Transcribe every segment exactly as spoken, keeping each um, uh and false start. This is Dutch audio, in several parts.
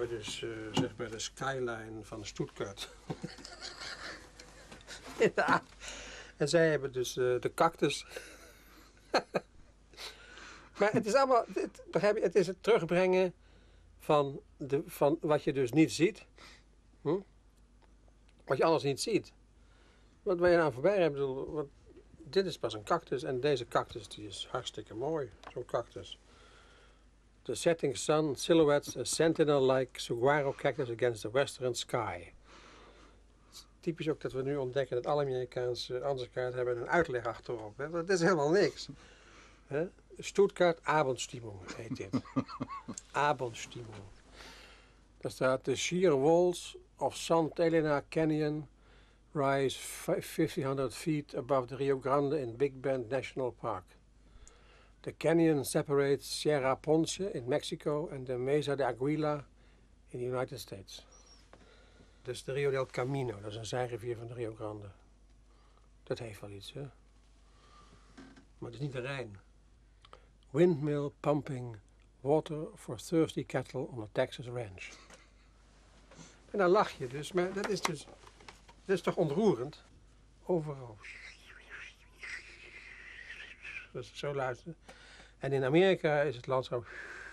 Dit is uh, zeg maar de skyline van Stuttgart. Ja. En zij hebben dus uh, de cactus. Maar het is allemaal, het, begrijp je, het is het terugbrengen van, de, van wat je dus niet ziet. Hm? Wat je anders niet ziet. Wat waar je nou voorbij hebt, bedoel, wat, dit is pas een cactus en deze cactus die is hartstikke mooi, zo'n cactus. The setting sun silhouettes a sentinel-like saguaro cactus against the western sky. Typisch ook dat we nu ontdekken dat alle Amerikaanse ansichtkaarten hebben een uitleg achterop. Hè? Dat is helemaal niks. Hè? Stuttgart Abendstimmung heet dit. Abendstimmung. Daar staat the sheer walls of Sant Helena Canyon rise fifteen hundred feet above the Rio Grande in Big Bend National Park. The canyon separates Sierra Ponce in Mexico and the Mesa de Aguila in the United States. Dus de Rio del Camino, dat is een zijrivier van de Rio Grande. Dat heeft wel iets, hè? Maar het is niet de Rijn. Windmill pumping water for thirsty cattle on a Texas ranch. En dan lach je dus, maar dat is dus... Dat is toch ontroerend? Overal. Dus zo luisteren. En in Amerika is het landschap...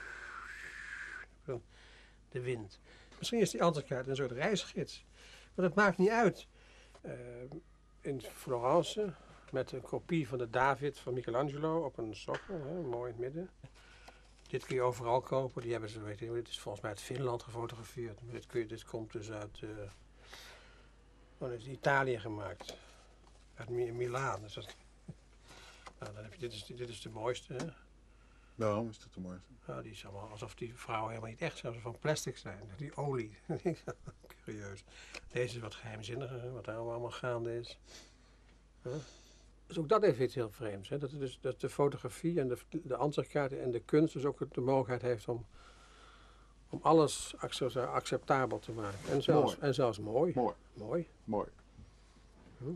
De wind. Misschien is die ansichtkaart een soort reisgids. Maar dat maakt niet uit. Uh, in Florence, met een kopie van de David van Michelangelo op een sokkel, hè, mooi in het midden. Dit kun je overal kopen. Die hebben ze, weet je, dit is volgens mij uit Finland gefotografeerd. Dit, kun je, dit komt dus uit... Uh, oh, dit is Italië gemaakt. Uit Milaan. Dus dat, nou, dan heb je, dit, is, dit is de mooiste, hè? Waarom is dat de mooiste? Nou, die is allemaal alsof die vrouwen helemaal niet echt zijn, alsof ze van plastic zijn. Die olie. Curieus. Deze is wat geheimzinniger, wat daar allemaal gaande is. Huh? Dus ook dat heeft iets heel vreemds. Hè? Dat, dus, dat de fotografie en de, de ansichtkaarten en de kunst dus ook de mogelijkheid heeft om, om alles acceptabel te maken. En zelfs mooi. En zelfs mooi. Mooi. Mooi. Mooi. Hm?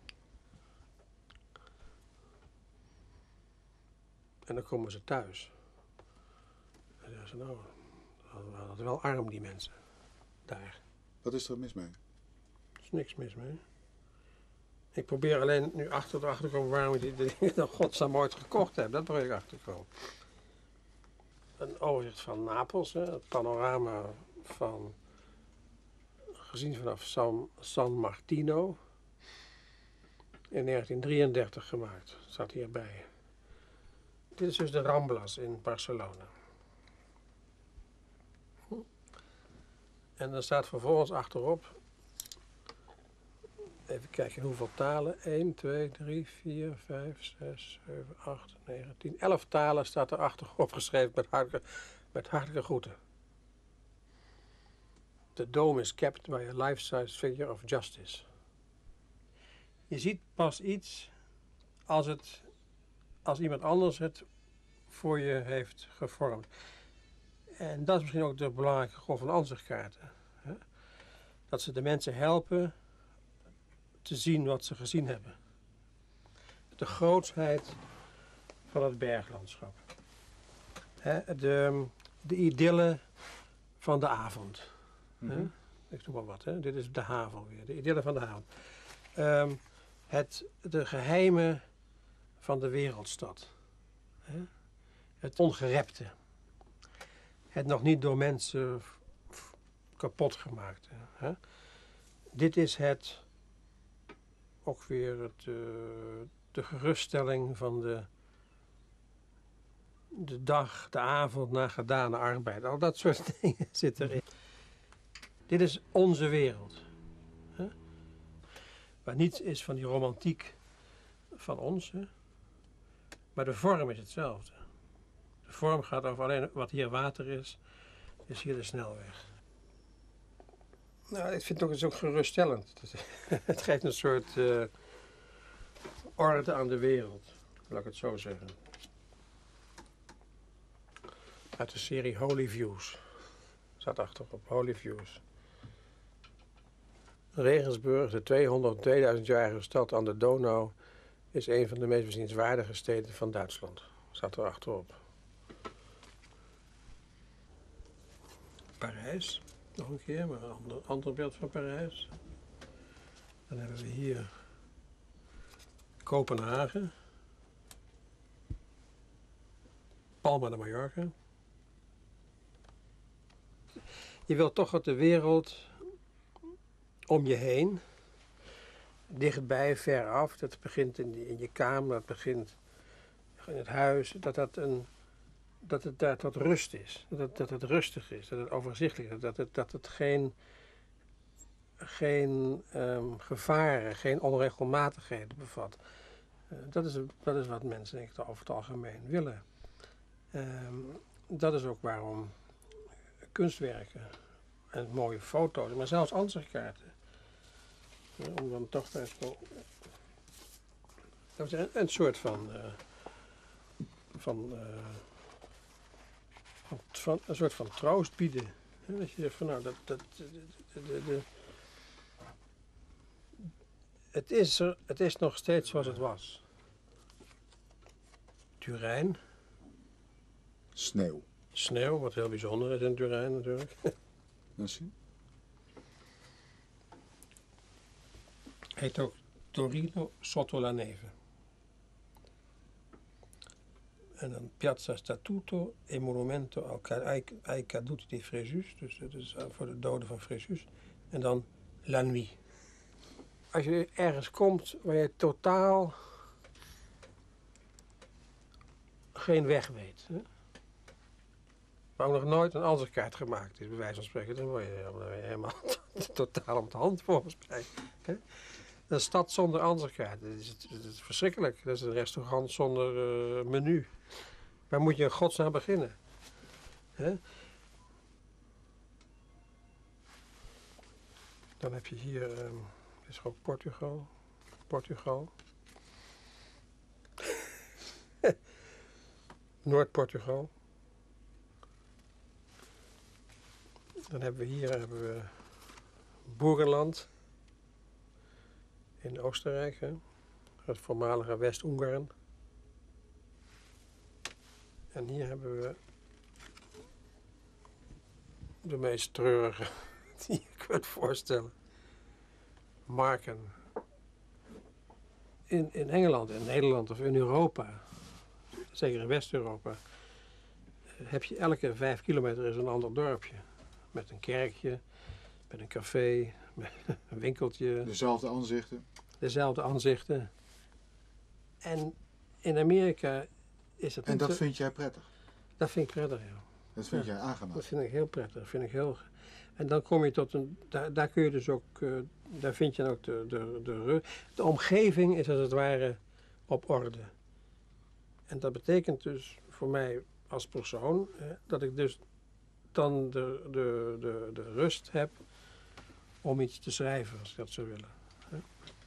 En dan komen ze thuis. En dan zeggen ze, nou, we hadden wel arm die mensen. Daar. Wat is er mis mee? Er is niks mis mee. Ik probeer alleen nu achter te achter te komen waarom ik die dingen dan godsnaam ooit gekocht heb. Dat probeer ik achter te komen. Een overzicht van Napels, hè, het panorama van, gezien vanaf San, San Martino, in negentien drieëndertig gemaakt. Dat staat hierbij. Dit is dus de Ramblas in Barcelona. En dan staat vervolgens achterop, even kijken hoeveel talen, één, twee, drie, vier, vijf, zes, zeven, acht, negen, tien, elf talen staat er achterop geschreven met hartelijke, met hartelijke groeten. The dome is kept by a life-size figure of justice. Je ziet pas iets als, het, als iemand anders het voor je heeft gevormd. En dat is misschien ook de belangrijke rol van ansichtkaarten. Hè? Dat ze de mensen helpen te zien wat ze gezien hebben. De grootsheid van het berglandschap. Hè? De, de idylle van de avond. Mm-hmm. Hè? Ik noem maar wat, hè? Dit is de haven weer. De idylle van de haven. Um, het, de geheimen van de wereldstad. Hè? Het ongerepte. Het nog niet door mensen kapot gemaakte. Hè? Dit is het, ook weer het, uh, de geruststelling van de, de dag, de avond na gedane arbeid. Al dat soort dingen zit erin. Dit is onze wereld. Hè? Waar niets is van die romantiek van ons. Hè? Maar de vorm is hetzelfde. De vorm gaat over alleen wat hier water is, is hier de snelweg. Nou, ik vind het ook, ook geruststellend. Het geeft een soort uh, orde aan de wereld, laat ik het zo zeggen. Uit de serie Holy Views. Staat achterop, Holy Views. Regensburg, de tweehonderd, tweeduizendjarige stad aan de Donau, is een van de meest bezienswaardige steden van Duitsland. Staat er achterop. Parijs. Nog een keer, maar een ander, ander beeld van Parijs. Dan hebben we hier Kopenhagen. Palma de Mallorca. Je wilt toch dat de wereld om je heen, dichtbij, ver af, dat begint in, die, in je kamer, dat begint in het huis, dat, dat, een, dat het daar tot rust is. Dat het, dat het rustig is, dat het overzichtelijk is, dat het, dat het geen, geen um, gevaren, geen onregelmatigheden bevat. Uh, dat, is, dat is wat mensen denk ik, over het algemeen willen. Um, dat is ook waarom kunstwerken en mooie foto's, maar zelfs ansichtkaarten. Ja, om dan toch even dat is een, een soort van, uh, van, uh, van, van een soort van troost bieden. He, dat je zegt van nou, dat, dat, de, de, de, de, het, is er, het is nog steeds zoals het was. Turijn. Sneeuw. Sneeuw, wat heel bijzonder is in Turijn natuurlijk. Dat zie je. Heet ook Torino sotto la neve. En dan Piazza Statuto e Monumento al ca- ai, ai caduti di Fréjus, dus dat is voor de doden van Fréjus. En dan La Nuit. Als je ergens komt waar je totaal geen weg weet, hè? Waar ook nog nooit een ansichtkaart gemaakt is, bij wijze van spreken, dan word je helemaal totaal om de hand volgens mij. Hè? Een stad zonder ansichtkaart, dat is, dat is verschrikkelijk. Dat is een restaurant zonder uh, menu. Waar moet je in godsnaam beginnen? Hè? Dan heb je hier, um, dit is ook Portugal. Portugal. Noord-Portugal. Dan hebben we hier hebben we Boerenland in Oostenrijk, hè? Het voormalige West-Ungarn. En hier hebben we de meest treurige die je kunt voorstellen. Marken. In, in Engeland, in Nederland of in Europa, zeker in West-Europa, heb je elke vijf kilometer is een ander dorpje. Met een kerkje, met een café, met een winkeltje. Dezelfde aanzichten. Dezelfde aanzichten. En in Amerika is het En niet dat zo- vind jij prettig? dat vind ik prettig, ja. Dat vind Ja. jij aangenaam? Dat vind ik heel prettig. Vind ik heel... En dan kom je tot een... Daar, daar kun je dus ook... Uh, daar vind je dan ook de, de, de, ru- de omgeving is als het ware op orde. En dat betekent dus voor mij als persoon... Eh, dat ik dus dan de, de, de, de rust heb om iets te schrijven, als ik dat zou willen. Hè.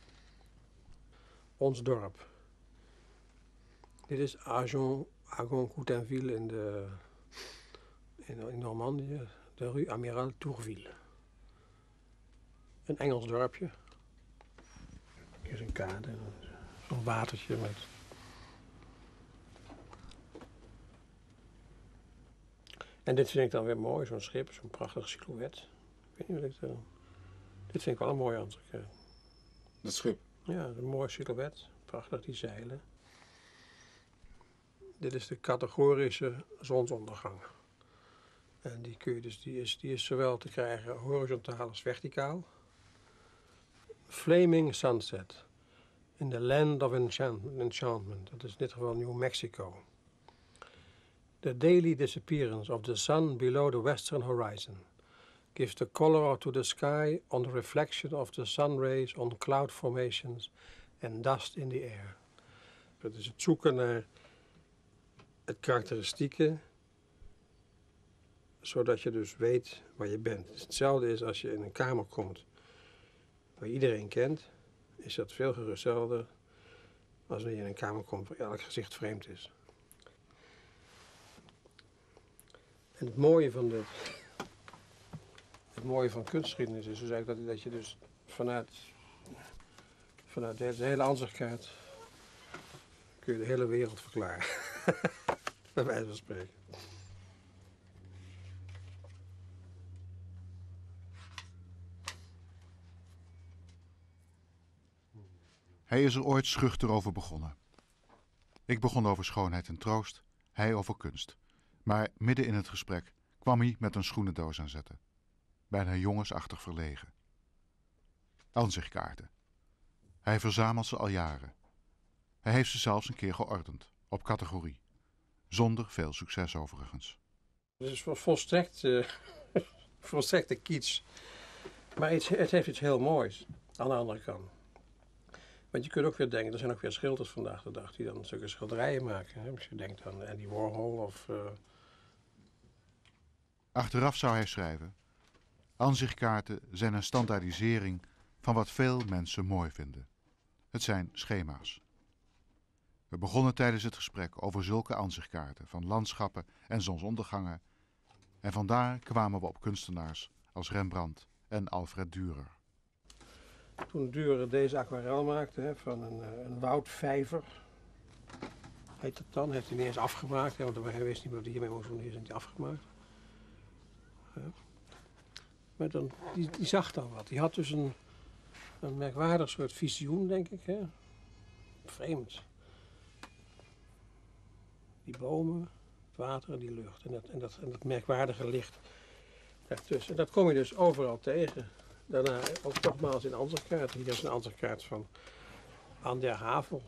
Ons dorp. Dit is Agen, Agon-Coutainville in de... In, in Normandië, de rue Amiral Tourville. Een Engels dorpje. Hier is een kade, zo'n watertje met... En dit vind ik dan weer mooi, zo'n schip, zo'n prachtig silhouet. Ik weet niet wat ik... Uh, dit vind ik wel een mooi antwoord. Dat schip. Ja, een mooi silhouet, prachtig die zeilen. Dit is de categorische zonsondergang. En die, kun je dus, die, is, die is zowel te krijgen horizontaal als verticaal. Flaming Sunset. In the Land of enchant- Enchantment. Dat is in dit geval New Mexico. The daily disappearance of the sun below the western horizon gives the color to the sky on the reflection of the sun rays on cloud formations and dust in the air. Dat is het zoeken naar het karakteristieke, zodat je dus weet waar je bent. Dus hetzelfde is als je in een kamer komt waar je iedereen kent, is dat veel geruststellender als wanneer je in een kamer komt waar elk gezicht vreemd is. En het mooie van de, het mooie van kunstgeschiedenis is dus eigenlijk dat, dat je dus vanuit, vanuit de hele ansichtkaart kun je de hele wereld verklaren. Bij wijze van spreken. Hij is er ooit schuchter over begonnen. Ik begon over schoonheid en troost, hij over kunst. Maar midden in het gesprek kwam hij met een schoenendoos aanzetten. Bijna jongensachtig verlegen. Ansichtkaarten. Hij verzamelt ze al jaren. Hij heeft ze zelfs een keer geordend, op categorie. Zonder veel succes overigens. Het is volstrekt, uh, volstrekte kitsch. Maar het, het heeft iets heel moois aan de andere kant. Want je kunt ook weer denken, er zijn ook weer schilders vandaag de dag die dan zulke schilderijen maken. Hè? Als je denkt aan Andy Warhol of... Uh... Achteraf zou hij schrijven: ansichtkaarten zijn een standaardisering van wat veel mensen mooi vinden. Het zijn schema's. We begonnen tijdens het gesprek over zulke ansichtkaarten van landschappen en zonsondergangen. En vandaar kwamen we op kunstenaars als Rembrandt en Alfred Dürer. Toen Dürer deze aquarel maakte, hè, van een, een woudvijver, heet het dan, heeft hij niet eens afgemaakt, hè, want hij wist niet wat hij hiermee moest doen, die is niet afgemaakt. Ja. Maar dan, die, die zag dan wat. Die had dus een, een merkwaardig soort visioen, denk ik. Hè. Vreemd. Die bomen, het water en die lucht en dat, en dat, en dat merkwaardige licht daartussen. En dat kom je dus overal tegen. Daarna ook nogmaals in ansichtkaarten. Hier is een ansichtkaart van An der Havel.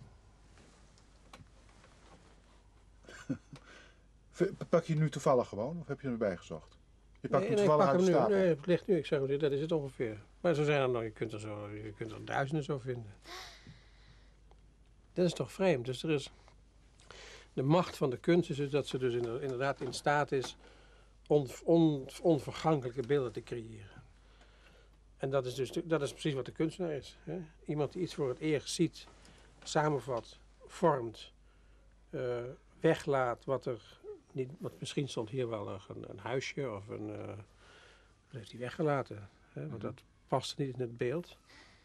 Pak je het nu toevallig gewoon of heb je hem erbij gezocht? Je pakt Nee, hem nee, ik toevallig pak uit hem de nu. stapel. Nee, het ligt nu. Ik zeg hem, dat is het ongeveer. Maar zo zijn er nog, je kunt er, zo, je kunt er duizenden zo vinden. Dat is toch vreemd. Dus er is... De macht van de kunst is dus dat ze dus inderdaad in staat is on, on, onvergankelijke beelden te creëren. En dat is dus dat is precies wat de kunstenaar is. Hè? Iemand die iets voor het eerst ziet, samenvat, vormt, uh, weglaat wat er niet, wat misschien stond hier wel een, een huisje of een, uh, dat heeft hij weggelaten, hè? Want dat paste niet in het beeld.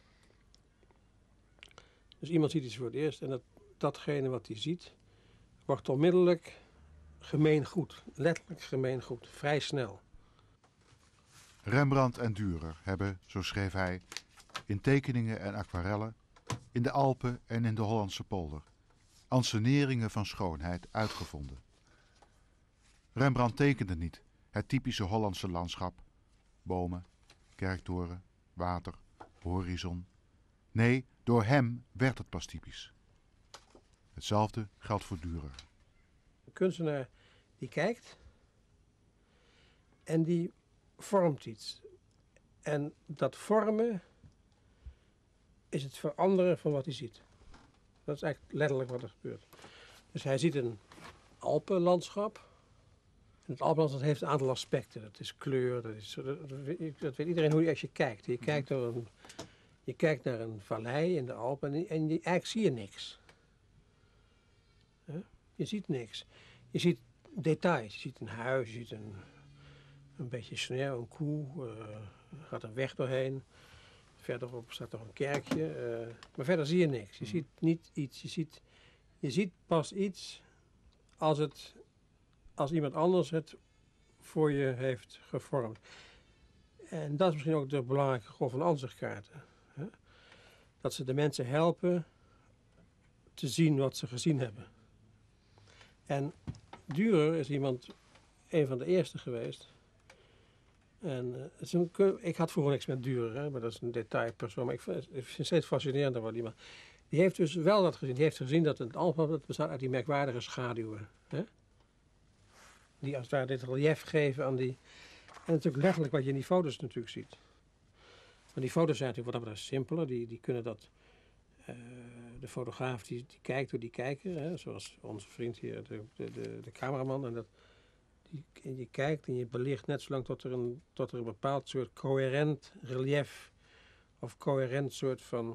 Dus iemand ziet iets voor het eerst en dat, datgene wat hij ziet wordt onmiddellijk gemeengoed, letterlijk gemeengoed, vrij snel. Rembrandt en Dürer hebben, zo schreef hij, in tekeningen en aquarellen, in de Alpen en in de Hollandse polder, anseneringen van schoonheid uitgevonden. Rembrandt tekende niet het typische Hollandse landschap, bomen, kerktoren, water, horizon. Nee, door hem werd het pas typisch. Hetzelfde geldt voor Dürer. Een kunstenaar die kijkt en die vormt iets. En dat vormen is het veranderen van wat hij ziet. Dat is eigenlijk letterlijk wat er gebeurt. Dus hij ziet een Alpenlandschap. En het Alpenlandschap heeft een aantal aspecten. Dat is kleur, dat, is, dat, weet, dat weet iedereen hoe je, als je kijkt. Je kijkt, naar een, je kijkt naar een vallei in de Alpen en, en je, eigenlijk zie je niks. Je ziet niks. Je ziet details. Je ziet een huis, je ziet een, een beetje sneeuw, een koe, uh, er gaat een weg doorheen. Verderop staat nog een kerkje. Uh, maar verder zie je niks. Je ziet niet iets. Je ziet, je ziet pas iets als, het, als iemand anders het voor je heeft gevormd. En dat is misschien ook de belangrijke rol van ansichtkaarten. Hè? Dat ze de mensen helpen te zien wat ze gezien hebben. En Dürer is iemand, een van de eerste geweest. En uh, het is een, ik had vroeger niks met Dürer, hè, maar dat is een detailpersoon. Maar ik vind, ik vind het steeds fascinerender wat die man. Die heeft dus wel dat gezien. Die heeft gezien dat het Alpen bestaat uit die merkwaardige schaduwen. Hè? Die als het ware dit relief geven aan die. En natuurlijk letterlijk wat je in die foto's natuurlijk ziet. Want die foto's zijn natuurlijk wat dat betreft simpeler. Die, die kunnen dat. Uh, de fotograaf die, die kijkt door die kijker, hè, zoals onze vriend hier, de, de, de, de cameraman. En dat, die, en je kijkt en je belicht net zolang tot er, een, tot er een bepaald soort coherent relief of coherent soort van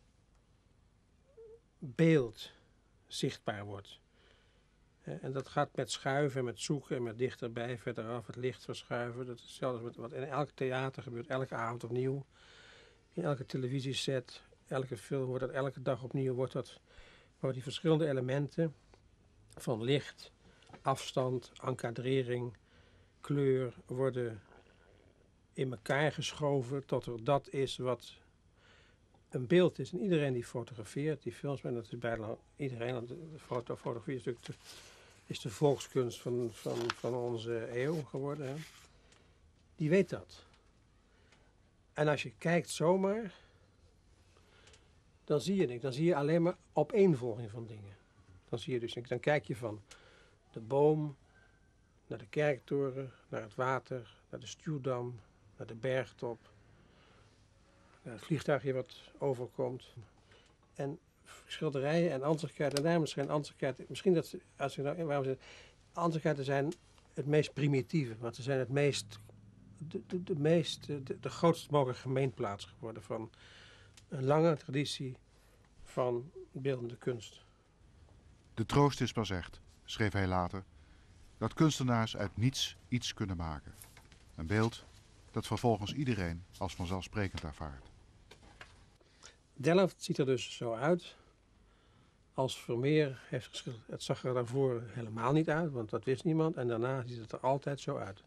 beeld zichtbaar wordt. En dat gaat met schuiven en met zoeken en met dichterbij, verderaf, het licht verschuiven. Dat is hetzelfde met wat in elk theater gebeurt, elke avond opnieuw. In elke televisieset, elke film wordt dat, elke dag opnieuw wordt dat, worden die verschillende elementen van licht, afstand, encadrering, kleur worden in elkaar geschoven tot er dat is wat een beeld is. En iedereen die fotografeert, die films, en dat is bijna iedereen, want de foto, fotografie is natuurlijk de, is de volkskunst van, van, van onze eeuw geworden. Hè? Die weet dat. En als je kijkt zomaar, dan zie je niks. Dan zie je alleen maar opeenvolging van dingen. Dan zie je dus, dan kijk je van de boom naar de kerktoren, naar het water, naar de stuwdam, naar de bergtop, naar het vliegtuigje wat overkomt. En schilderijen en ansichtkaarten, en daarom zijn ansichtkaarten, misschien dat ze, als je nou, waarom ze, ansichtkaarten zijn het meest primitieve, want ze zijn het meest, de, de, de, meest, de, de grootst mogelijke gemeenplaats geworden van een lange traditie van beeldende kunst. De troost is pas echt, schreef hij later, dat kunstenaars uit niets iets kunnen maken. Een beeld dat vervolgens iedereen als vanzelfsprekend ervaart. Delft ziet er dus zo uit als Vermeer heeft geschilderd. Het zag er daarvoor helemaal niet uit, want dat wist niemand. En daarna ziet het er altijd zo uit.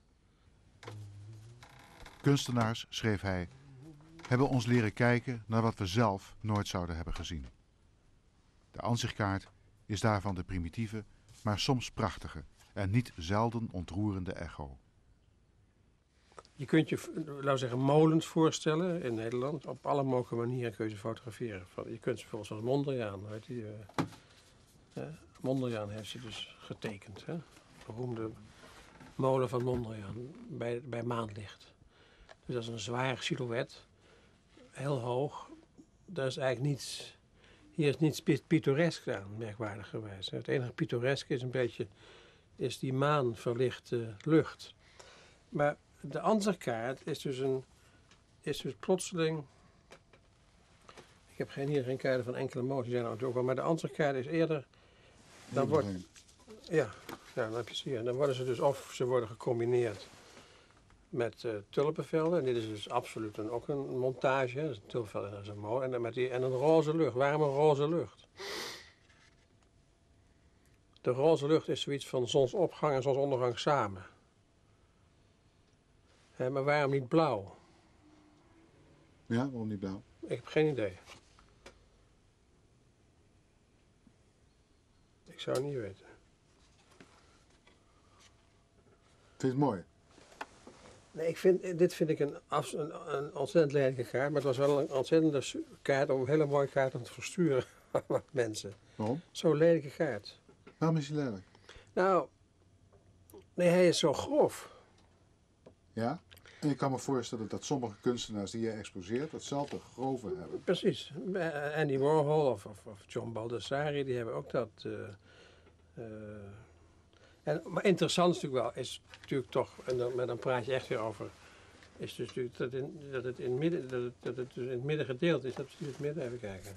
Kunstenaars, schreef hij, hebben ons leren kijken naar wat we zelf nooit zouden hebben gezien. De ansichtkaart is daarvan de primitieve, maar soms prachtige en niet zelden ontroerende echo. Je kunt je, laten we zeggen, molens voorstellen in Nederland. Op alle mogelijke manieren kun je ze fotograferen. Je kunt ze bijvoorbeeld zoals Mondriaan, weet je. Uh, Mondriaan heeft ze dus getekend. Hè? Beroemde molen van Mondriaan bij, bij maanlicht. Dus dat is een zwaar silhouet, heel hoog. Daar is eigenlijk niets, hier is niets pittoresk aan, merkwaardigerwijs. Het enige pittoreske is een beetje, is die maanverlichte lucht. Maar de ansichtkaart is dus een, is dus plotseling, ik heb geen, hier geen kaarten van enkele moties, zijn er natuurlijk ook wel, maar de ansichtkaart is eerder, dan wordt, ja, ja, dan heb je ze hier. Dan worden ze dus, of ze worden gecombineerd met uh, tulpenvelden, en dit is dus absoluut een, ook een montage, dat is een tulpenveld en dat is een mooi, en, dan met die, en een roze lucht. Waarom een roze lucht? De roze lucht is zoiets van zonsopgang en zonsondergang samen. He, maar waarom niet blauw? Ja, waarom niet blauw? Ik heb geen idee. Ik zou het niet weten. Vind je het mooi? Nee, ik vind, dit vind ik een, een, een ontzettend lelijke kaart, maar het was wel een ontzettende kaart, om een hele mooie kaart om te versturen aan mensen. Waarom? Zo'n lelijke kaart. Waarom is hij lelijk? Nou, nee, hij is zo grof. Ja? En je kan me voorstellen dat sommige kunstenaars die je exposeert hetzelfde grove hebben. Precies. Andy Warhol of, of, of John Baldessari, die hebben ook dat. Uh, uh, en, maar interessant is natuurlijk wel, is natuurlijk toch, en dan, maar dan praat je echt weer over, is dus natuurlijk dat, in, dat het in het midden, dat het, dat het dus in het midden gedeeld is, dat we het midden even kijken.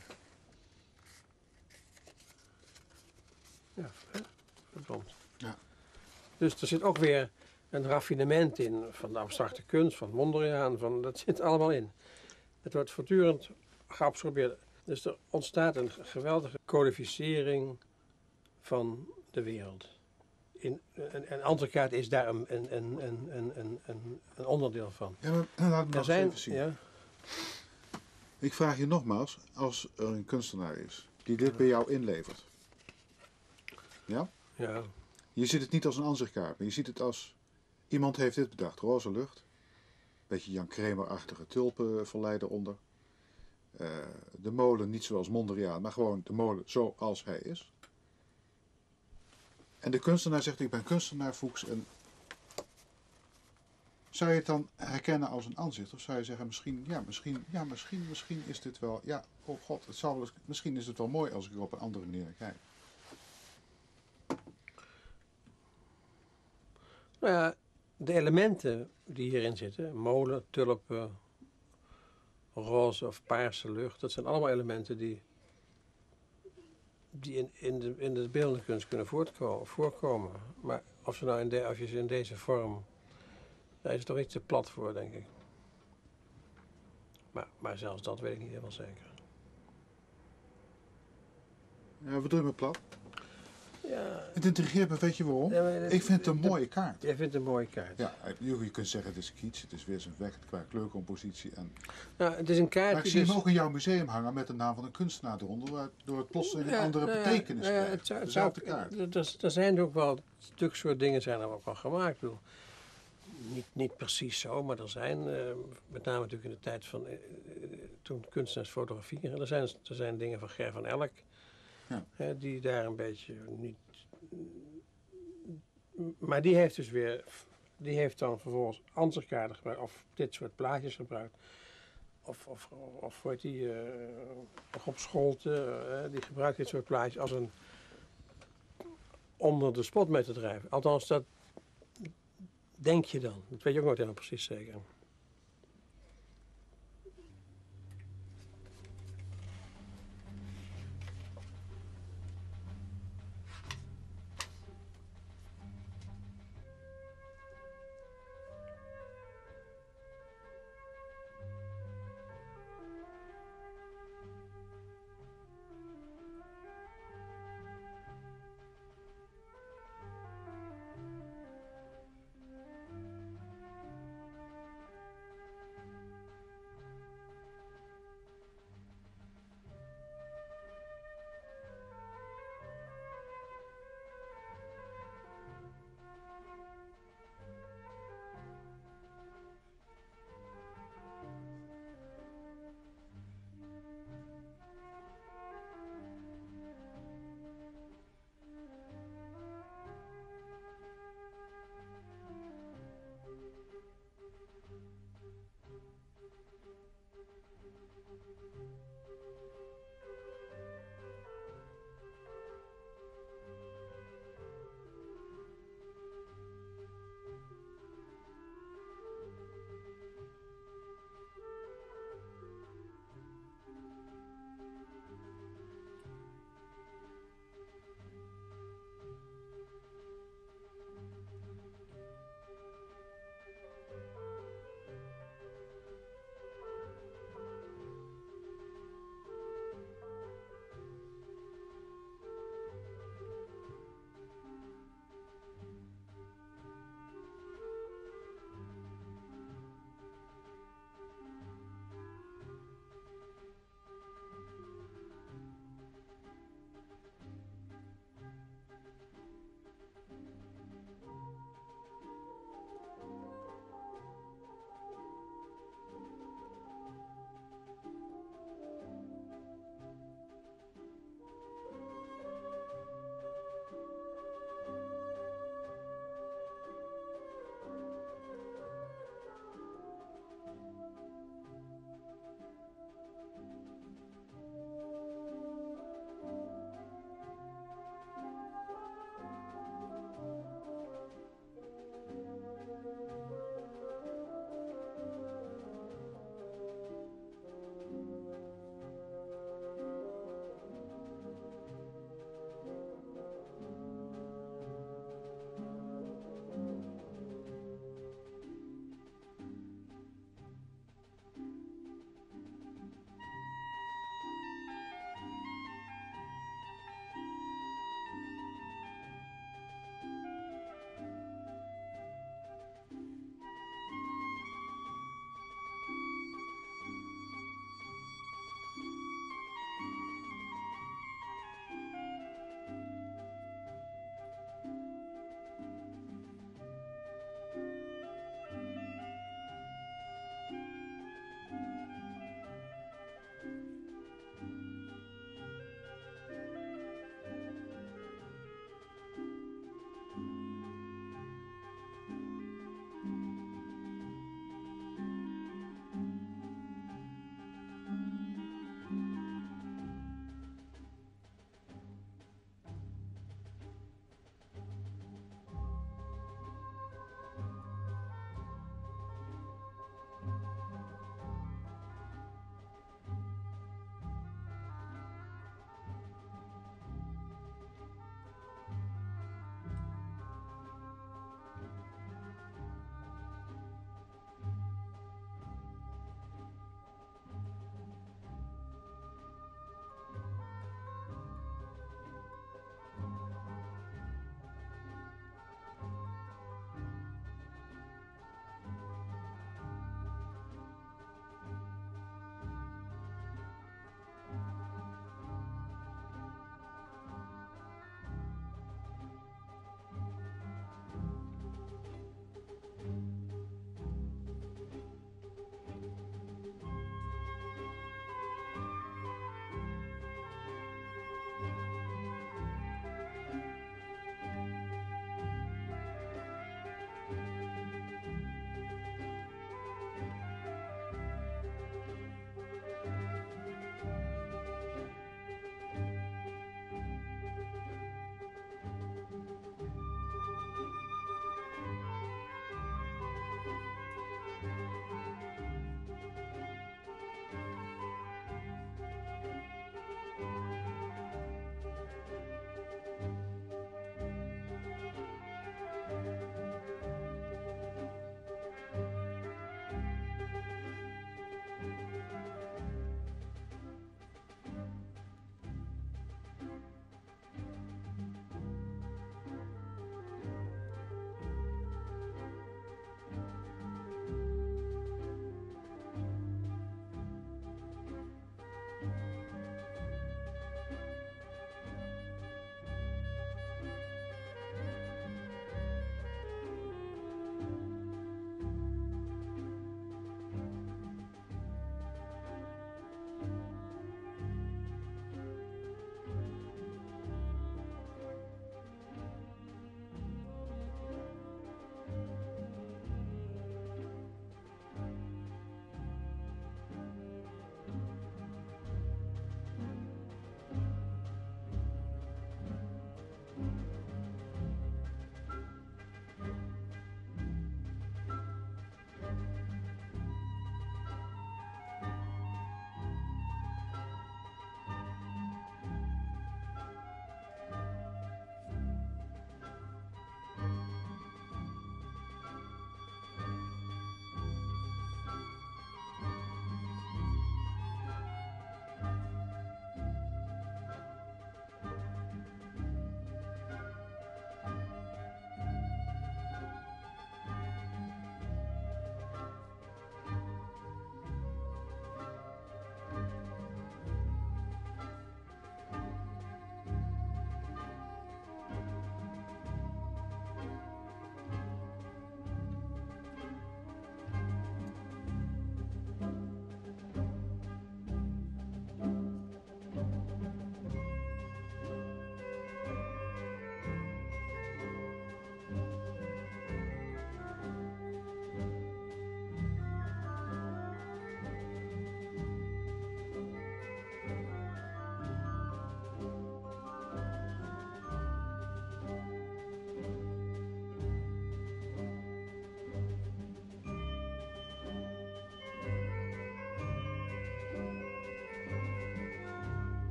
Ja, hè? Verdomd. Ja. Dus er zit ook weer een raffinement in van de abstracte kunst, van Mondriaan, van, dat zit allemaal in. Het wordt voortdurend geabsorbeerd. Dus er ontstaat een geweldige codificering van de wereld. In, en, en ansichtkaart is daar een, een, een, een, een, een, een onderdeel van. Ja, maar laat me nog zijn, even zien. ja, Ik vraag je nogmaals, als er een kunstenaar is die dit bij jou inlevert. Ja? ja, Je ziet het niet als een ansichtkaart, maar je ziet het als iemand heeft dit bedacht. Roze lucht. Beetje Jan Kramer-achtige tulpenvallei eronder. Uh, de molen niet zoals Mondriaan, maar gewoon de molen zoals hij is. En de kunstenaar zegt, ik ben kunstenaar, Fuchs. En zou je het dan herkennen als een aanzicht? Of zou je zeggen, misschien, ja, misschien, ja, misschien, misschien is dit wel, ja, oh god, het zou wel eens, misschien is het wel mooi als ik er op een andere manier naar kijk. nou ja, de elementen die hierin zitten, molen, tulpen, roze of paarse lucht, dat zijn allemaal elementen die, die in, in, de, in de beeldende kunst kunnen voorkomen. Maar of, ze nou in de, of je ze in deze vorm, daar is het toch iets te plat voor, denk ik. Maar, maar zelfs dat weet ik niet helemaal zeker. Ja, wat doe je met plat? Ja, Het intrigeert me, weet je waarom? Ja, maar het- Ik vind het een de- mooie kaart. jij vindt het een mooie kaart. Ja, je je kunt zeggen het is kitsch, het is weerzinwekkend qua kleurcompositie. En... Nou, het is een kaart Maar ik die zie dus... hem ook in jouw museum hangen met de naam van een kunstenaar eronder, waardoor het plotseling een Ja, andere nou ja, betekenis nou ja, krijgt. het zou- het zou- Dezelfde kaart. er- er- Er zijn ook wel, stuk soort dingen zijn er ook wel gemaakt. Ik bedoel, niet, niet precies zo, maar er zijn, eh, met name natuurlijk in de tijd van, eh, eh, toen kunstenaars fotograferen, er zijn, er zijn dingen van Ger van Elk, Ja. hè, die daar een beetje niet... Maar die heeft dus weer, die heeft dan vervolgens ansichtkaarten gebruikt, of dit soort plaatjes gebruikt. Of, of, of hoe heet die, uh, Rob Scholte, uh, die gebruikt dit soort plaatjes als een, om er de spot mee te drijven. Althans, dat denk je dan. Dat weet je ook nooit helemaal precies zeker.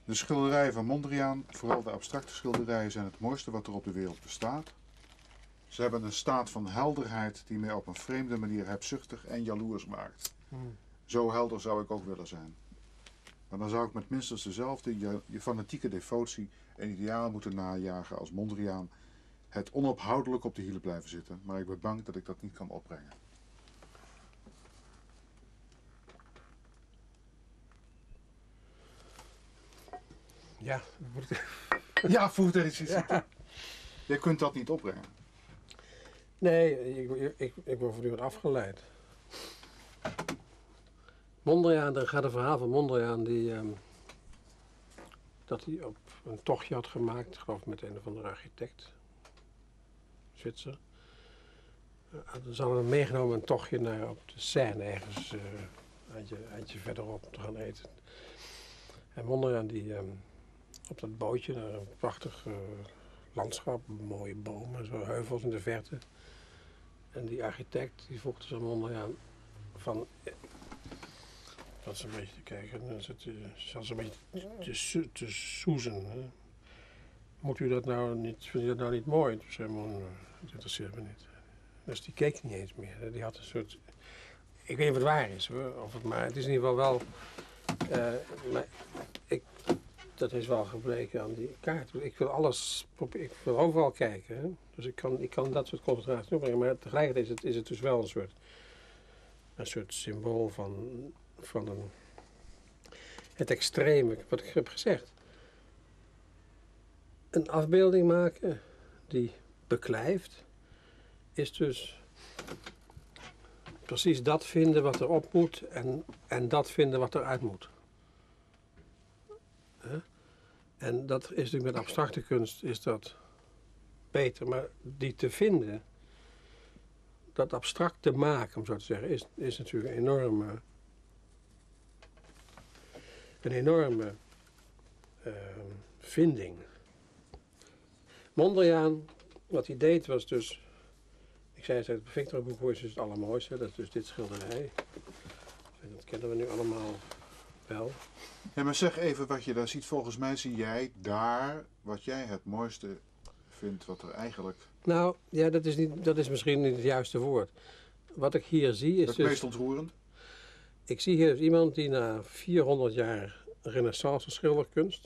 De schilderijen van Mondriaan, vooral de abstracte schilderijen, zijn het mooiste wat er op de wereld bestaat. Ze hebben een staat van helderheid die mij op een vreemde manier hebzuchtig en jaloers maakt. Hmm. Zo helder zou ik ook willen zijn. Maar dan zou ik met minstens dezelfde je, je fanatieke devotie een ideaal moeten najagen als Mondriaan. Het onophoudelijk op de hielen blijven zitten, maar ik ben bang dat ik dat niet kan opbrengen. Ja, dat moet ik- Ja, voert er iets in. Ja. Je kunt dat niet opbrengen. Nee, ik, ik, ik, ik word voortdurend afgeleid. Mondriaan, er gaat een verhaal van Mondriaan die, ehm, dat hij op een tochtje had gemaakt, ik geloof met een of andere architect, Zwitser. Uh, dan hadden we meegenomen een tochtje naar op de Seine ergens, uh, een eindje, eindje verderop te gaan eten. En Mondriaan die ehm, op dat bootje, naar een prachtig uh, landschap, mooie bomen, zo heuvels in de verte. En die architect die vroeg dus aan Mondriaan van, dat is een beetje te kijken, dan zit hij zelfs een beetje te, su- te soezen. Hè. Moet u dat nou niet, vind je dat nou niet mooi? Toen zei Mondriaan, dat interesseert me niet. Dus die keek niet eens meer. Die had een soort, ik weet niet of het waar is hoor, of het, maar het is in ieder geval wel, uh, maar ik, dat is wel gebleken aan die kaart. Ik wil alles, ik wil overal kijken. Hè? Dus ik kan, ik kan dat soort concentratie opbrengen. Maar tegelijkertijd is het, is het dus wel een soort, een soort symbool van, van een, het extreme, wat ik heb gezegd. Een afbeelding maken die beklijft, is dus precies dat vinden wat erop moet en, en dat vinden wat eruit moet. Huh? En dat is natuurlijk met abstracte kunst is dat beter, maar die te vinden, dat abstract te maken, om zo te zeggen, is, is natuurlijk een enorme, een enorme uh, vinding. Mondriaan, wat hij deed was dus, ik zei het Victor-boek is dus het allermooiste, dat is dus dit schilderij. En dat kennen we nu allemaal wel. Ja, maar zeg even wat je daar ziet. Volgens mij zie jij daar wat jij het mooiste vindt wat er eigenlijk... Nou, ja, dat is, niet, dat is misschien niet het juiste woord. Wat ik hier zie is Het dus... meest ontroerend? Ik zie hier dus iemand die na vierhonderd jaar renaissance schilderkunst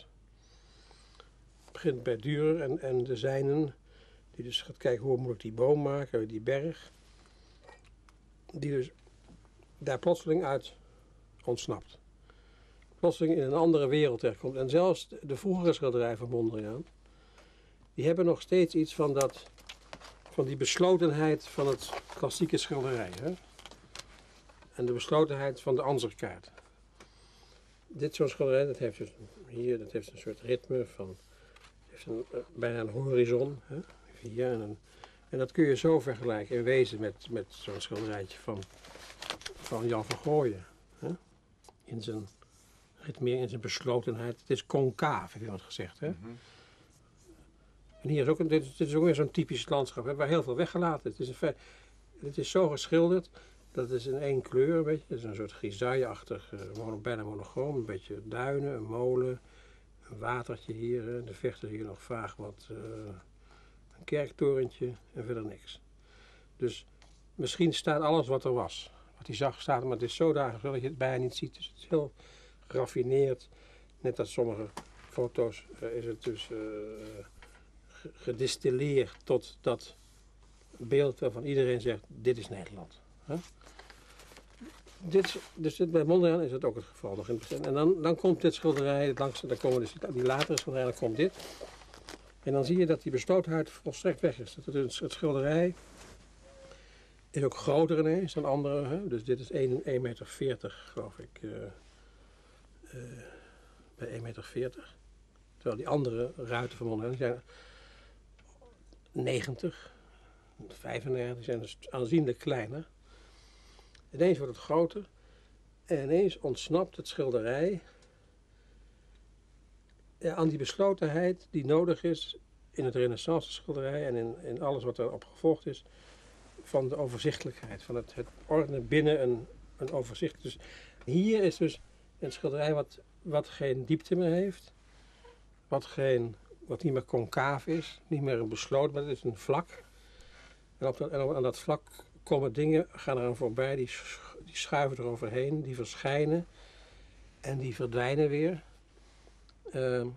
begint bij Dürer en, en de zijnen, die dus gaat kijken hoe moet ik die boom maken, die berg, die dus daar plotseling uit ontsnapt. Plotseling in een andere wereld terechtkomt. En zelfs de, de vroegere schilderijen van Mondriaan, die hebben nog steeds iets van, dat, van die beslotenheid van het klassieke schilderij. Hè? En de beslotenheid van de Ansichtkaart. Dit zo'n schilderij, dat heeft dus hier, dat heeft een soort ritme van, heeft een, bijna een horizon. Hè? Hier en, een, en dat kun je zo vergelijken in wezen met, met zo'n schilderijtje van, van Jan van Gooyen. Hè? In zijn ritme, in zijn beslotenheid. Het is concaaf, heeft iemand gezegd. Hè? Mm-hmm. En hier is ook, een, dit, dit is ook weer zo'n typisch landschap, hè, waar heel veel weggelaten is. Het is, een, het is zo geschilderd, dat is in één kleur, een beetje. Het is een soort grisaille-achtig, uh, bijna monochroom. Een beetje duinen, een molen, een watertje hier. Hè. De vechten hier nog vaag wat, uh, een kerktorentje en verder niks. Dus misschien staat alles wat er was. Wat hij zag staat, maar het is zodanig dat je het bijna niet ziet. Dus het is heel geraffineerd. Net als sommige foto's uh, is het dus uh, gedistilleerd tot dat beeld waarvan iedereen zegt, dit is Nederland. Huh? Dit, dus dit, bij Mondriaan is het ook het geval nog in het En dan, dan komt dit schilderij, langs, dan komen dus die latere schilderijen, dan komt dit. En dan zie je dat die beslotenheid volstrekt weg is. Dat het, het schilderij is ook groter ineens dan andere. Hè? Dus dit is één meter veertig, geloof ik, uh, uh, bij één meter veertig. Terwijl die andere ruiten van Mondriaan zijn negentig, vijfennegentig, die zijn dus aanzienlijk kleiner. Ineens wordt het groter en ineens ontsnapt het schilderij ja, aan die beslotenheid die nodig is in het renaissance schilderij en in, in alles wat erop gevolgd is, van de overzichtelijkheid, van het, het ordenen binnen een, een overzicht. Dus hier is dus een schilderij wat, wat geen diepte meer heeft, wat, geen, wat niet meer concaaf is, niet meer een besloten, maar het is een vlak. En, op dat, en aan dat vlak komen dingen, gaan eraan voorbij, die, sch- die schuiven eroverheen, die verschijnen en die verdwijnen weer. Um,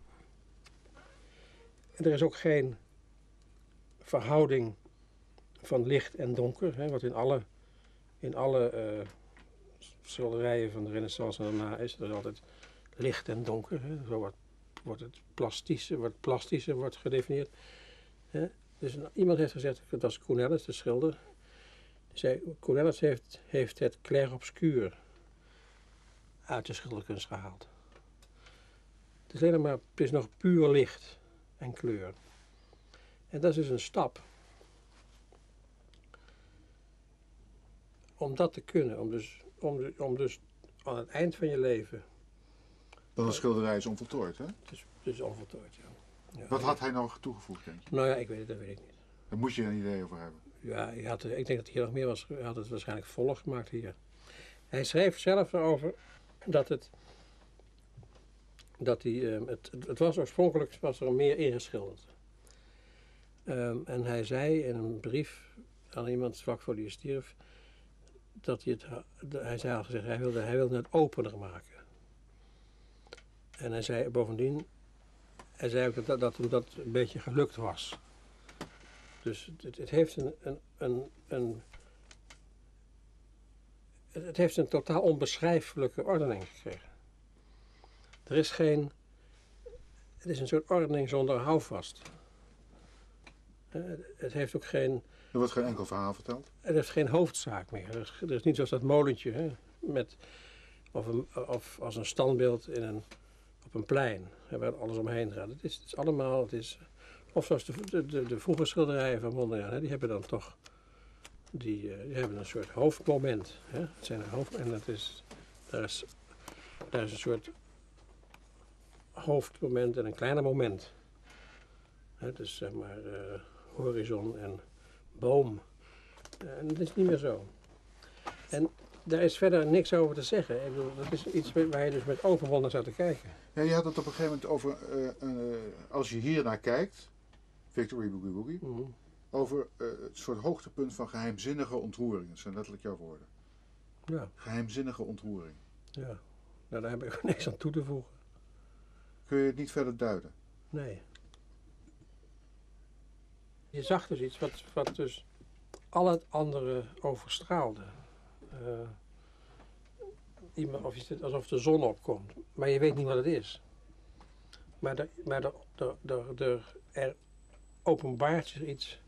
en er is ook geen verhouding van licht en donker, hè, wat in alle, in alle uh, schilderijen van de Renaissance en daarna is. Er is altijd licht en donker. Hè. Zo wordt, wordt het plastische, wordt plastische wordt gedefinieerd. Hè. Dus een, iemand heeft gezegd, dat was Cornelis, de schilder. Die zei, Cornelis heeft, heeft het clair-obscuur uit de schilderkunst gehaald. Het is alleen maar, het is nog puur licht en kleur. En dat is dus een stap. Om dat te kunnen, om dus, om, om dus aan het eind van je leven... Dan een schilderij is onvoltooid, hè? Het is, het is onvoltooid, ja. Ja. Wat had hij nou toegevoegd, denk je? Nou ja, ik weet het, dat weet ik niet. Daar moet je een idee over hebben. Ja, hij had, ik denk dat hier nog meer was. Hij had het waarschijnlijk volg gemaakt hier. Hij schreef zelf erover dat het... Dat hij, uh, het, het was oorspronkelijk was er meer ingeschilderd. Um, en hij zei in een brief aan iemand vlak voor hij stierf... dat hij het... Hij zei al gezegd, hij wilde, hij wilde het opener maken. En hij zei bovendien... Hij zei ook dat dat hem dat een beetje gelukt was. Dus het, het heeft een, een, een, een... Het heeft een totaal onbeschrijfelijke ordening gekregen. Er is geen... Het is een soort ordening zonder houvast. Uh, het heeft ook geen... Er wordt geen enkel verhaal verteld? Er is geen hoofdzaak meer. Er is, er is niet zoals dat molentje, hè, met, of, een, of als een standbeeld in een, op een plein, hè, waar alles omheen gaat. Het is, het is allemaal... Het is, of zoals de, de, de, de vroege schilderijen van Mondriaan, hè, die hebben dan toch... Die, uh, die hebben een soort hoofdmoment. Hè. Het zijn een hoofd, en dat is, daar, is, daar is een soort... hoofdmoment en een kleiner moment. He, dus zeg maar uh, horizon en boom. Uh, en dat is niet meer zo. En daar is verder niks over te zeggen. Ik bedoel, dat is iets waar je dus met open mond naar zou te kijken. Ja, je had het op een gegeven moment over, uh, uh, als je hier naar kijkt, Victory Boogie Boogie, mm-hmm. over uh, het soort hoogtepunt van geheimzinnige ontroering. Dat zijn letterlijk jouw woorden. Ja. Geheimzinnige ontroering. Ja, nou, daar heb ik niks aan toe te voegen. Kun je het niet verder duiden? Nee. Je zag dus iets wat, wat dus al het andere overstraalde. Uh, iemand, of je, alsof de zon opkomt. Maar je weet niet wat het is. Maar, de, maar de, de, de, de, er openbaart zich iets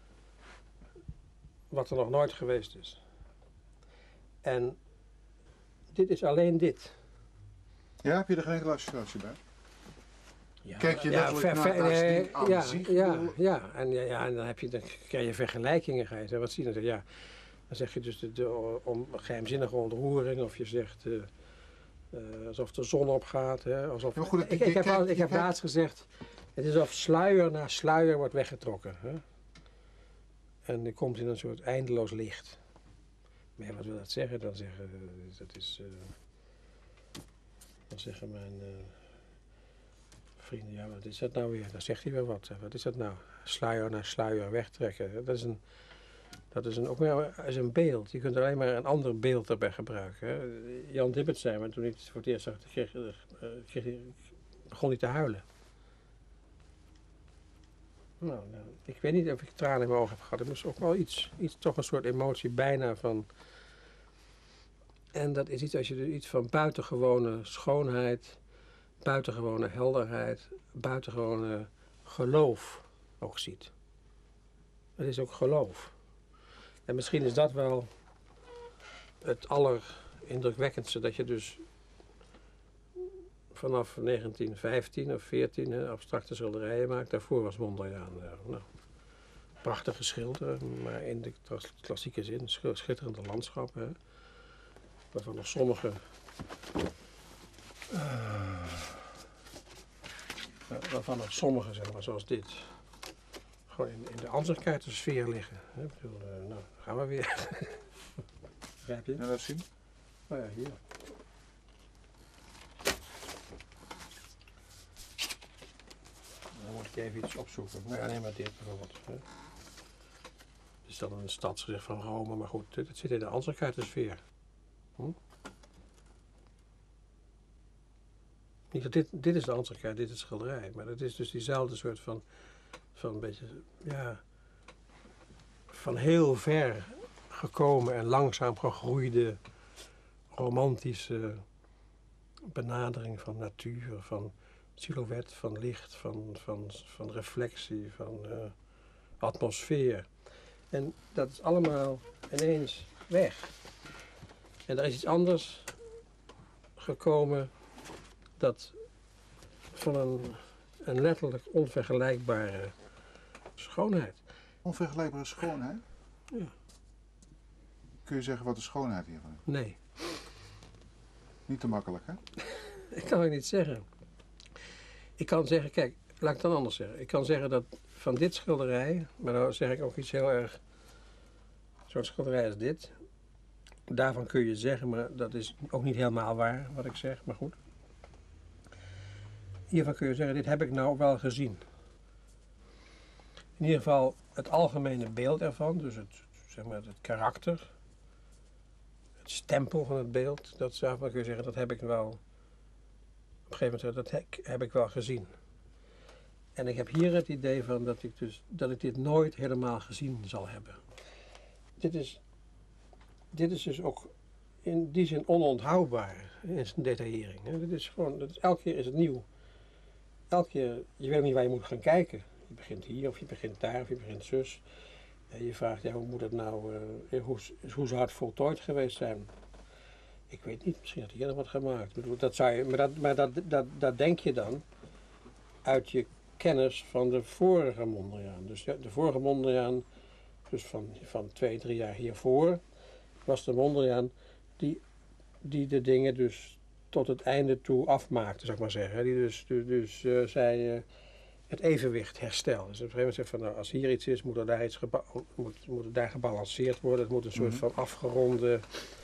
wat er nog nooit geweest is. En dit is alleen dit. Ja, heb je er geen enkele associatie bij? Ja, Kijk je ja, letterlijk ver, naar, naar ver, Stien aan ja, zich? ja, ja, en, ja, en dan, heb je, dan krijg je vergelijkingen. Ga je zeggen, wat zie je dan? Ja, dan zeg je dus de, de om, geheimzinnige ontroering, of je zegt uh, uh, alsof de zon opgaat. Hè, alsof, ja, goed, ik, ik, ik heb, al, ik heb laatst gezegd, het is alsof sluier na sluier wordt weggetrokken. Hè? En dan komt in een soort eindeloos licht. Maar ja, wat wil dat zeggen? Dan zeggen, dat is, uh, dan zeggen mijn... Uh, vrienden, ja, wat is dat nou weer? Dan zegt hij wel wat. Wat is dat nou? Sluier naar sluier wegtrekken. Dat is een, dat is een, ook weer is een beeld. Je kunt alleen maar een ander beeld erbij gebruiken. Hè. Jan Dibbert zei, maar toen ik het voor het eerst zag, kreeg, uh, kreeg hij, begon hij te huilen. Nou, nou, ik weet niet of ik tranen in mijn ogen heb gehad. Ik moest ook wel iets, iets, toch een soort emotie bijna van... En dat is iets als je er iets van buitengewone schoonheid... buitengewone helderheid, buitengewone geloof ook ziet. Het is ook geloof. En misschien is dat wel het allerindrukwekkendste, dat je dus vanaf negentien vijftien of veertien hè, abstracte schilderijen maakt. Daarvoor was Mondriaan nou, prachtig geschilderd, maar in de klassieke zin schitterende landschappen. Hè, waarvan nog sommige... Uh, waarvan er sommige, zeg maar, zoals dit, gewoon in, in de Ansichtkaartensfeer liggen. Hè? Ik bedoel, uh, nou, gaan we weer. Begrijp je? Ja, laat zien. Oh ja, hier. je even iets opzoeken. Nou ja, neem maar dit bijvoorbeeld. Hè. Het is dan een stadsgezicht van Rome, maar goed, het zit in de Ansichtkaartensfeer. Hm? Niet dat dit, dit is de Ansichtkaart, dit is het schilderij, maar het is dus diezelfde soort van, van een beetje, ja, van heel ver gekomen en langzaam gegroeide romantische benadering van natuur, van silhouet, van licht, van, van, van reflectie, van uh, atmosfeer. En dat is allemaal ineens weg. En er is iets anders gekomen dat van een, een letterlijk onvergelijkbare schoonheid. Onvergelijkbare schoonheid? Ja. Kun je zeggen wat de schoonheid hiervan is? Nee. Niet te makkelijk, hè? Ik kan het niet zeggen. Ik kan zeggen, kijk, laat ik het dan anders zeggen. Ik kan zeggen dat van dit schilderij, maar dan zeg ik ook iets heel erg, zo'n schilderij als dit. Daarvan kun je zeggen, maar dat is ook niet helemaal waar wat ik zeg, maar goed. Hiervan kun je zeggen, dit heb ik nou wel gezien. In ieder geval het algemene beeld ervan, dus het, zeg maar, het karakter, het stempel van het beeld, dat daarvan kun je zeggen, dat heb ik wel, op een gegeven moment, dat heb, heb ik wel gezien. En ik heb hier het idee van dat ik, dus, dat ik dit nooit helemaal gezien zal hebben. Dit is, dit is dus ook in die zin ononthoudbaar in zijn detaillering. Hè. Dit is gewoon, dat is, elke keer is het nieuw. Elke keer, je weet niet waar je moet gaan kijken. Je begint hier, of je begint daar, of je begint zus. En je vraagt, ja, hoe moet het nou, uh, hoe, hoe zou het voltooid geweest zijn? Ik weet niet, misschien had hij eerder wat gemaakt. Ik bedoel, dat zou je, maar dat, maar dat, dat, dat denk je dan uit je kennis van de vorige Mondriaan. Dus de, de vorige Mondriaan, dus van, van twee, drie jaar hiervoor, was de Mondriaan die, die de dingen dus tot het einde toe afmaakte, zou ik maar zeggen. Die dus, dus, dus uh, zij uh, het evenwicht herstelde. Dus op een gegeven moment zegt van, nou, als hier iets is, moet er daar iets geba- moet, moet het daar gebalanceerd worden. Het moet een soort van afgeronde.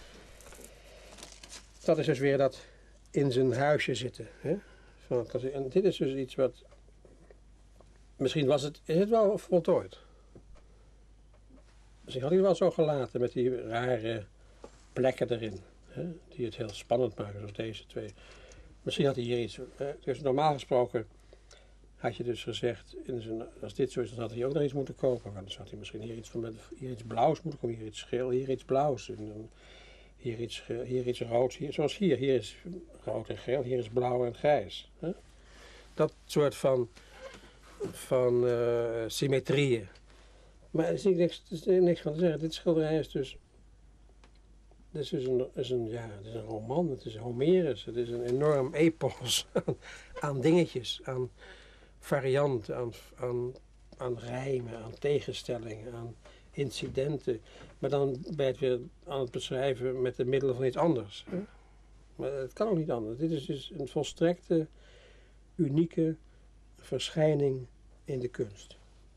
Dat is dus weer dat in zijn huisje zitten. Hè? Van, en dit is dus iets wat, misschien was het, is het wel voltooid. Misschien had hij het wel zo gelaten met die rare plekken erin. Hè, die het heel spannend maken, zoals deze twee. Misschien had hij hier iets. Hè, dus normaal gesproken had je dus gezegd, in zijn, als dit zo is, dan had hij ook nog iets moeten kopen. Want dan had hij misschien hier iets, van met, hier iets blauws moeten komen, hier iets geel, hier iets blauws. En dan, hier, iets, hier iets roods, hier, zoals hier. Hier is rood en geel, hier is blauw en grijs. Hè. Dat soort van, van uh, symmetrieën. Maar er is niks, er is niks van te zeggen. Dit schilderij is dus. Het is dus een, is een, ja, het is een roman, het is Homerus, het is een enorm epos aan, aan dingetjes, aan varianten, aan, aan, aan rijmen, aan tegenstellingen, aan incidenten. Maar dan ben je het weer aan het beschrijven met de middelen van iets anders. Hè? Maar het kan ook niet anders. Dit is dus een volstrekte, unieke verschijning in de kunst.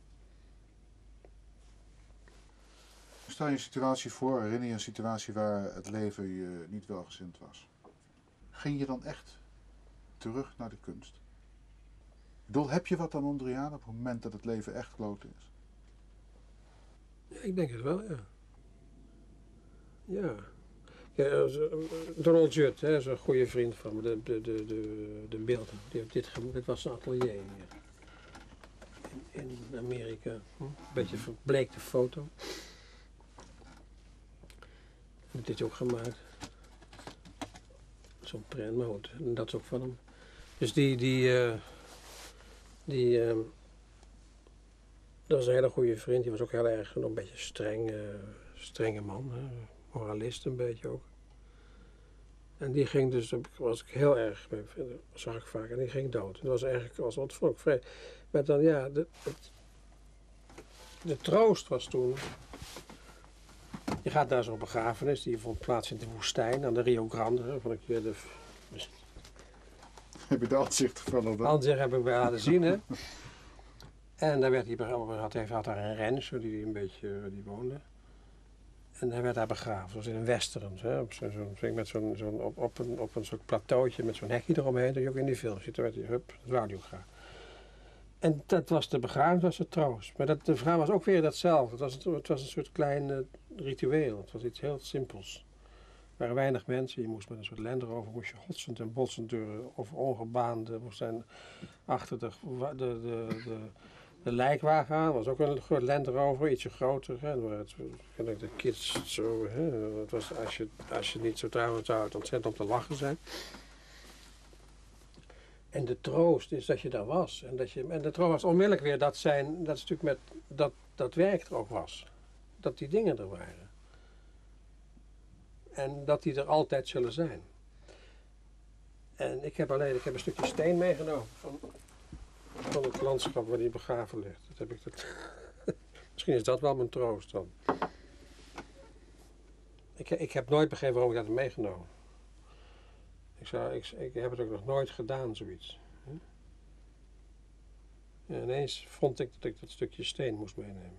Stel je een situatie voor, herinner je een situatie waar het leven je niet welgezind was. Ging je dan echt terug naar de kunst? Ik bedoel, heb je wat aan Mondriaan op het moment dat het leven echt kloten is? Ja, ik denk het wel, ja. Ja. ja Donald Judd, hè, is een goede vriend van me, de, de, de, de, de beelden. Die heeft dit, dit was zijn atelier hier. In, in Amerika. Hm? Een beetje verbleekte foto. Heeft dit ook gemaakt. Zo'n print, maar goed, dat is ook van hem. Dus die, die, uh, die, uh, dat was een hele goede vriend. Die was ook heel erg, nog een beetje streng, uh, strenge man. Hè? Moralist een beetje ook. En die ging dus, daar was ik heel erg mee, dat zag ik vaak, en die ging dood. Dat was eigenlijk, was wat vond ik vreemd. Maar dan, ja, de, het, de troost was toen. Je gaat naar zo'n begrafenis, die vond plaats in de woestijn, aan de Rio Grande. Vond ik weer de, dus heb je de aanzichten van dat? Aanzicht heb ik bij laten zien, hè. En daar werd hij begraven, had, hij had daar een ranch, die een beetje, die woonde. En hij werd daar begraven, zoals in een western, hè, op zo'n, zo, met zo'n, zo'n, op, op, een, op een soort plateautje met zo'n hekje eromheen, dat je ook in die film ziet. Daar werd hij, hup, dat wou hij ook graag. En dat was de begrafenis, was de troost. Maar dat, de vraag was ook weer datzelfde. Het was, het was een soort klein uh, ritueel. Het was iets heel simpels. Er waren weinig mensen. Je moest met een soort Land Rover, moest je hotsend en botsend door over ongebaande, moest zijn achter de, de, de, de, de lijkwagen aan. Dat was ook een groot Land Rover, ietsje groter. Hè. Het, het, de kids zo, hè. Het was, als, je, als je niet zo trouw was, zou het ontzettend om te lachen zijn. En de troost is dat je daar was. En, dat je, en de troost was onmiddellijk weer dat zijn, dat is natuurlijk met dat, dat werk er ook was. Dat die dingen er waren. En dat die er altijd zullen zijn. En ik heb alleen, ik heb een stukje steen meegenomen van, van het landschap waar die begraven ligt. Dat heb ik dat, misschien is dat wel mijn troost dan. Ik, ik heb nooit begrepen waarom ik dat heb meegenomen. Ik, zou, ik, ik heb het ook nog nooit gedaan, zoiets. En ineens vond ik dat ik dat stukje steen moest meenemen.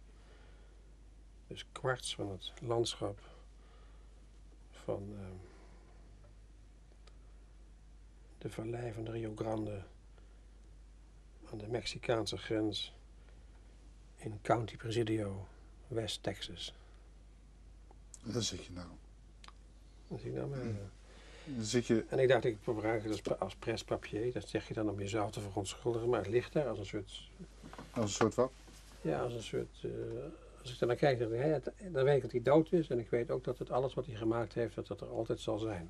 Dus kwarts van het landschap van uh, de vallei van de Rio Grande aan de Mexicaanse grens in County Presidio, West Texas. Daar zit je nou. Dat zie ik nou maar. Hmm. Dan zit je... En ik dacht, ik gebruik het als prespapier. Dat zeg je dan om jezelf te verontschuldigen. Maar het ligt daar als een soort... Als een soort wat? Ja, als een soort... Uh, als ik er naar kijk, dan, denk ik, hey, dan weet ik dat hij dood is. En ik weet ook dat het alles wat hij gemaakt heeft, dat dat er altijd zal zijn.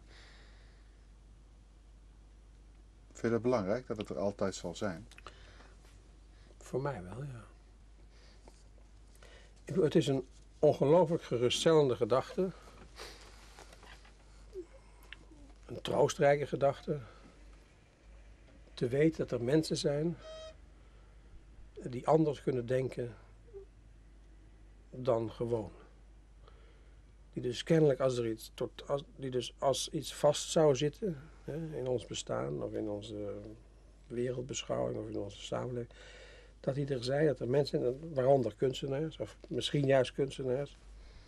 Vind je dat belangrijk, dat het er altijd zal zijn? Voor mij wel, ja. Ik bedoel, het is een ongelooflijk geruststellende gedachte. Een troostrijke gedachte. Te weten dat er mensen zijn die anders kunnen denken dan gewoon. Die dus kennelijk als er iets, tot, als, die dus als iets vast zou zitten, hè, in ons bestaan of in onze wereldbeschouwing of in onze samenleving, dat die er zijn, dat er mensen zijn, waaronder kunstenaars of misschien juist kunstenaars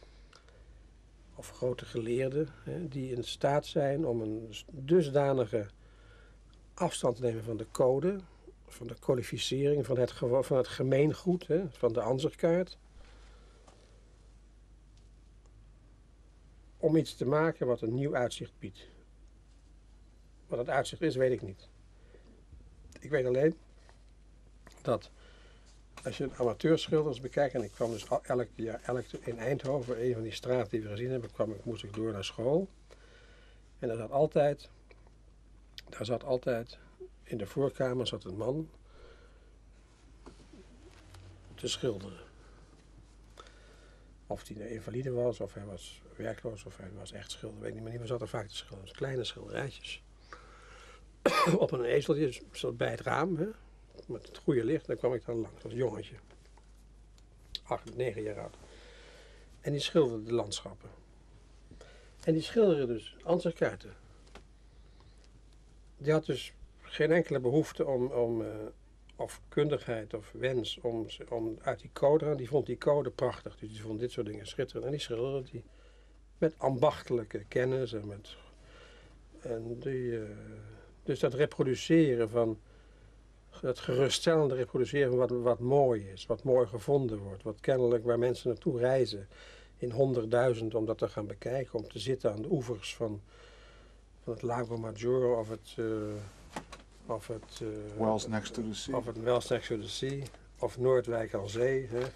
of grote geleerden, hè, die in staat zijn om een dusdanige afstand te nemen van de code, van de codificering, van het, van het gemeengoed, hè, van de ansichtkaart, om iets te maken wat een nieuw uitzicht biedt. Wat het uitzicht is, weet ik niet. Ik weet alleen dat als je amateurschilders bekijkt, en ik kwam dus elk jaar elk, in Eindhoven, een van die straten die we gezien hebben, kwam ik, moest ik door naar school. En daar zat altijd, daar zat altijd, in de voorkamer zat een man te schilderen. Of hij een invalide was, of hij was werkloos, of hij was echt schilder, weet ik niet, maar niemand zat er vaak te schilderen. Kleine schilderijtjes. Op een ezeltje, zo bij het raam, hè, met het goede licht, daar kwam ik dan langs als jongetje. Acht, negen jaar oud. En die schilderde de landschappen. En die schilderde dus ansichtkaarten. Die had dus geen enkele behoefte om, om uh, of kundigheid of wens om, om uit die code te gaan. Die vond die code prachtig, dus die vond dit soort dingen schitterend. En die schilderde die met ambachtelijke kennis en met... En die, uh, dus dat reproduceren van... Het geruststellende reproduceren van wat, wat mooi is, wat mooi gevonden wordt, wat kennelijk waar mensen naartoe reizen in honderdduizend om dat te gaan bekijken, om te zitten aan de oevers van, van het Lago Maggiore of het, uh, of het uh, Wells next to the sea. Of het Wells next to the sea, of Noordwijk aan zee. Hè.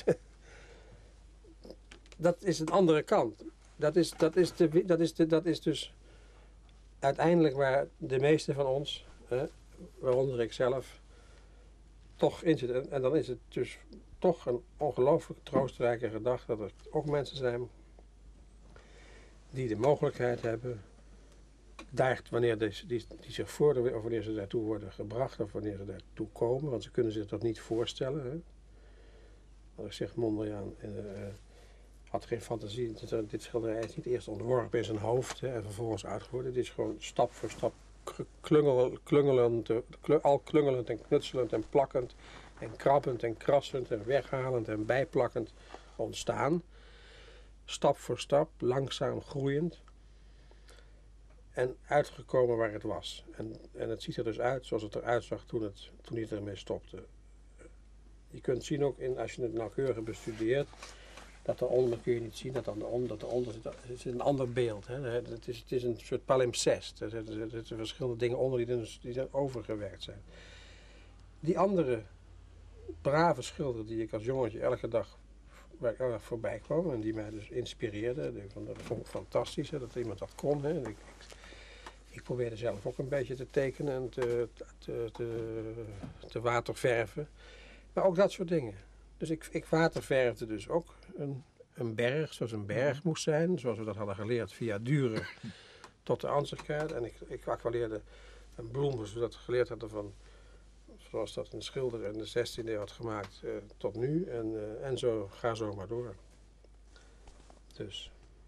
Dat is een andere kant. Dat is, dat, is de, dat, is de, dat is dus uiteindelijk waar de meeste van ons, hè, waaronder ik zelf, toch in zit. En, en dan is het dus toch een ongelooflijk troostrijke gedachte dat er ook mensen zijn die de mogelijkheid hebben, daar, wanneer die, die, die zich voordoen, of wanneer ze daartoe worden gebracht, of wanneer ze daartoe komen, want ze kunnen zich dat niet voorstellen. Hè. Wat ik zeg, Mondriaan uh, had geen fantasie. Dit, dit schilderij is niet eerst ontworpen in zijn hoofd, hè, en vervolgens uitgevoerd. Dit is gewoon stap voor stap klungel, klungelend, al klungelend en knutselend en plakkend en krabbend en krassend en weghalend en bijplakkend ontstaan. Stap voor stap, langzaam groeiend. en uitgekomen waar het was. En, en het ziet er dus uit zoals het eruit zag toen, het, toen hij ermee stopte. Je kunt zien ook, in, als je het nauwkeurig bestudeert, dat daaronder kun je niet zien, dat, onder, dat eronder zit, zit een ander beeld. Hè. Het, is, het is een soort palimpsest. Er zitten, er zitten verschillende dingen onder die, die zijn overgewerkt zijn. Die andere brave schilder die ik als jongetje elke dag, waar ik elke dag voorbij kwam en die mij dus inspireerde, die vond, dat vond ik fantastisch, hè, dat iemand dat kon. Hè. Ik, ik, ik probeerde zelf ook een beetje te tekenen en te, te, te, te waterverven. Maar ook dat soort dingen. Dus ik, ik waterverfde dus ook een, een berg, zoals een berg moest zijn. Zoals we dat hadden geleerd via Dürer tot de Ansichtkaart. En ik, ik aquareleerde een bloem, zoals we dat geleerd hadden van, zoals dat een schilder in de zestiende eeuw had gemaakt, uh, tot nu. En, uh, en zo, ga zo maar door. Dus.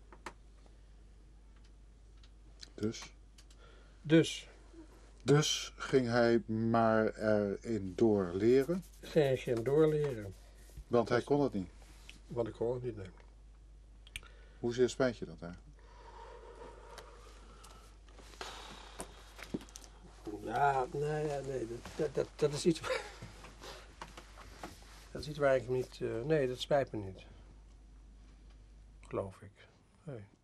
Dus? Dus. Dus ging hij maar erin door leren? Ging geen doorleren. Want hij kon het niet. Want ik kon het niet nemen. Hoezeer spijt je dat eigenlijk? Ja, nee, ja, nee dat, dat, dat, dat is iets. Dat is iets waar ik niet. Uh, nee, dat spijt me niet. Geloof ik. Nee.